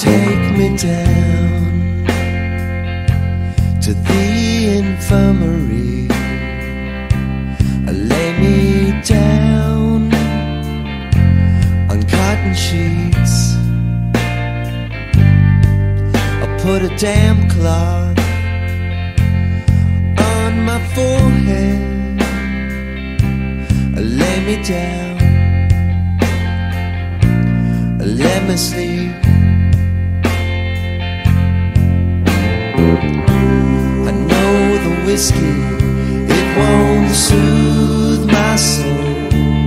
take me down to the infirmary. Lay me down on cotton sheets. I put a damp cloth on my forehead. Lay me down, let me sleep. I know the whiskey, it won't soothe my soul,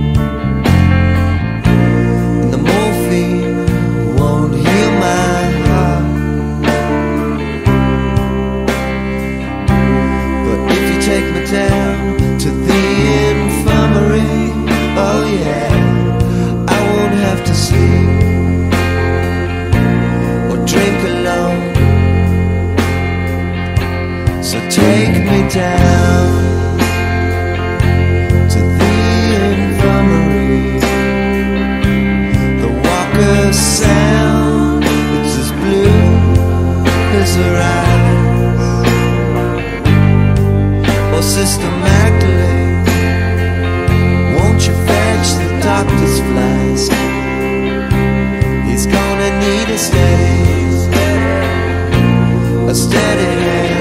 and the morphine won't heal my heart. But if you take me down to the infirmary, oh yeah, I won't have to sleep or drink alone. So take me down to the infirmary. The walker's sound, it's as blue as her eyes. Oh, Sister Magdalene, won't you fetch the doctor's flask? He's gonna need a steady hand.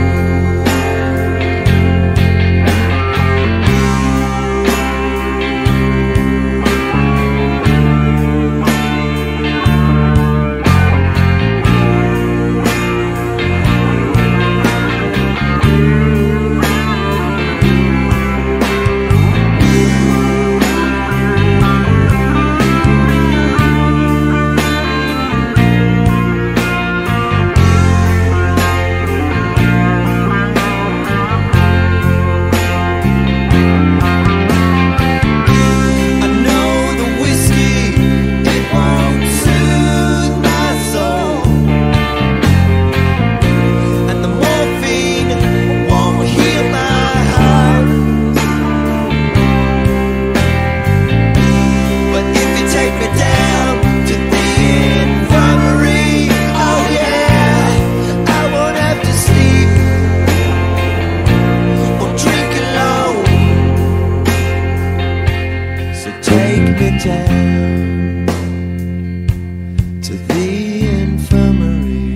Down to the infirmary,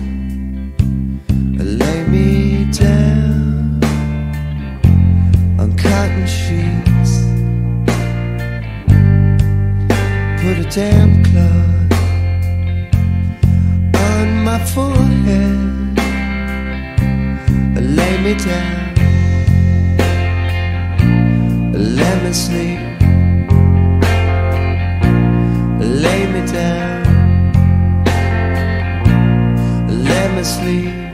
lay me down on cotton sheets. Put a damp cloth on my forehead. Lay me down, let me sleep. Lay me down, let me sleep.